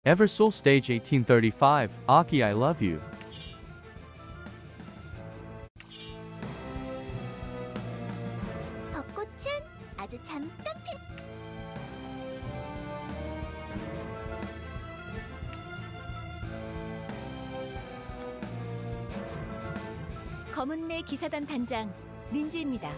Eversoul Stage 1835, Aki I Love You. 벚꽃은 아주 잠깐 핀. 검은매 기사단 단장 린지입니다.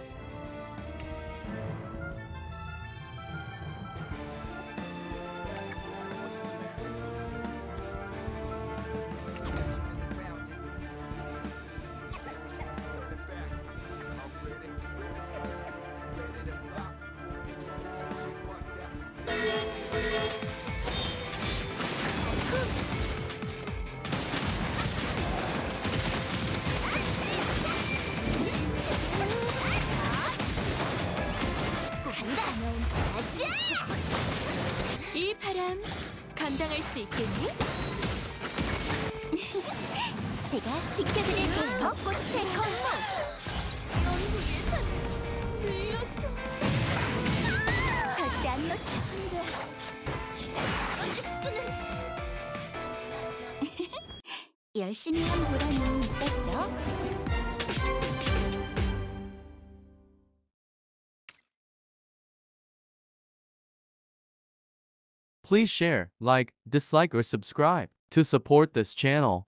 이 바람 감당할 수 있겠니? 제가 지켜드릴게요. 벚꽃의 건물. 연구 예산 늘려줘. 절대 안 놓쳐. 열심히 한 보람이 있었죠. Please share, like, dislike or subscribe to support this channel.